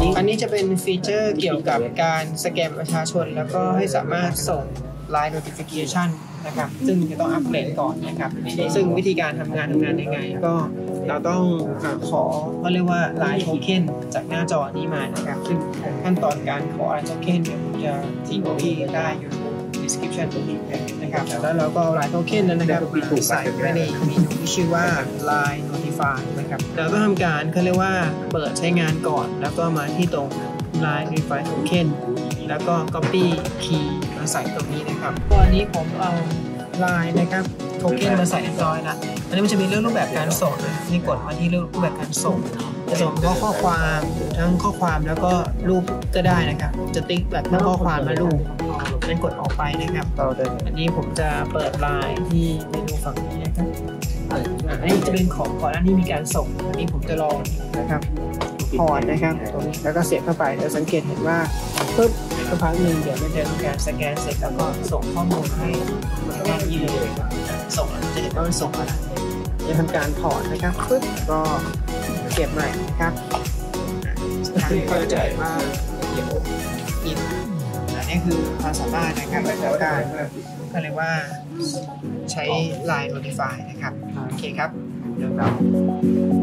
อันนี้จะเป็นฟีเจอร์เกี่ยวกับการสแกนประชาชนแล้วก็ให้สามารถส่ง Line Notification นะครับซึ่งจะต้องอัปเกรดก่อนนะครับซึ่งวิธีการทำงานยังไงก็เราต้องขอเขาเรียกว่า Line Token จากหน้าจอนี้มานะครับซึ่งขั้นตอนการขอ Line Token เนี่ยผมจะทิ้งที่ได้อยู่ description ตรงนี้นะครับแล้วเราก็เอา Line Token นั้นนะครับใส่ไว้ในเมนูที่ชื่อว่า Line Notify นะครับเราต้องทำการเขาเรียกว่าเปิดใช้งานก่อนแล้วก็มาที่ตรง Line Notify Token แล้วก็ copy key มาใส่ตรงนี้นะครับตัวนี้ผมเอา Line นะครับ Token มาใส่เรียบร้อยแล้วอันนี้มันจะมีเรื่องรูปแบบการส่งนี่กดมาที่รูปแบบการส่งจะส่งทั้งข้อความแล้วก็รูปก็ได้นะครับจะติ๊กแบบทั้งข้อความและรูปนั้นกดออกไปนะครับอันนี้ผมจะเปิด Line ที่เมนูฝั่งนี้นะครับอันนี้จะเป็นของก่อนหน้านี้มีการส่งอันนี้ผมจะลองนะครับพอร์ตนะครับตรงนี้แล้วก็เสียบเข้าไปจะสังเกตเห็นว่าปึ๊บสักพักหนึ่งเดี๋ยวมันจะทำการสแกนเสร็จแล้วก็ส่งข้อมูลให้หน้าที่เลยส่งจะเห็นว่ามันส่งอะไรจะทำการถอดนะครับปึ๊บก็เก็บใหม่นะครับก็จะเห็นว่าเดี๋ยวอินอันนี้คือความสามารถนะครับในการก็เรียกว่าใช้ Line Notify นะครับโอเคครับเดี๋ยวเรา